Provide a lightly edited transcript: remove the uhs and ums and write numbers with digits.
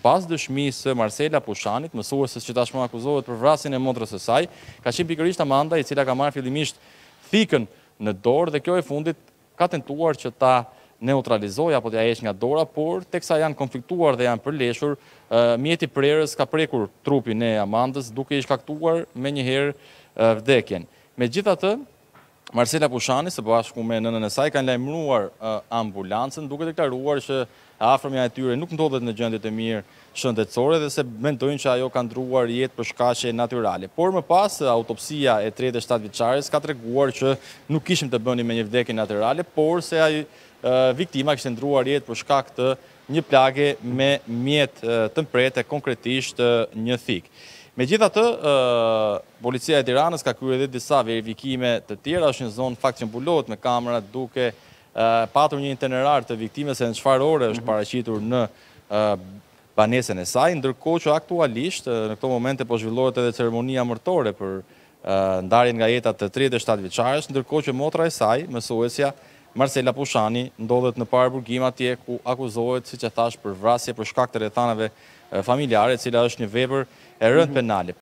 pas dëshmisë së Marcela Pushanit, mësuesës që tashmë akuzohet për vrasjen e motrës së saj, ka qenë pikërisht Amanda, i cila ka marrë fillimisht thikën në dorë dhe kjo e fundit ka tentuar që ta neutralizoj apo t'ja heq nga dora, por teksa janë konfliktuar dhe janë përleshur, mjeti prerës ka prekur trupin e Amandës duke i shkaktuar menjëherë vdekjen. Megjithatë, Marcela Pushani së bashku me nënën e saj kanë lajmëruar ambulancën duke deklaruar që afërmja e tyre nuk ndodhet në gjendje të mirë shëndetësore dhe se mendojnë që ajo ka ndruar jetë për shkaqe natyrale. Por më pas, autopsia e 37 vjeçares ka treguar që nuk kishim të bëni me një vdekje natyrale, por se viktima kishte ndruar jetë për shkak të një plage me mjetë të mprete, konkretisht një thikë. Megjithatë, policia e Tiranës ka kryer edhe disa verifikime të tjera, është një zonë fakt që mbulohet me kamera duke patur një itinerar të viktimës se në çfarë ore është paraqitur në banesën e saj, ndërkohë që aktualisht në këto momente po zhvillohet edhe ceremonia martore për ndarjen nga jeta të 37 vjeçares, ndërkohë që motra e saj, mësuesja Marcela Pushani, ndodhet në paraburgim atje ku akuzohet, siç e thash, për vrasje për shkak të rrethanave familjare, e cila është një vepër e rëndë penale.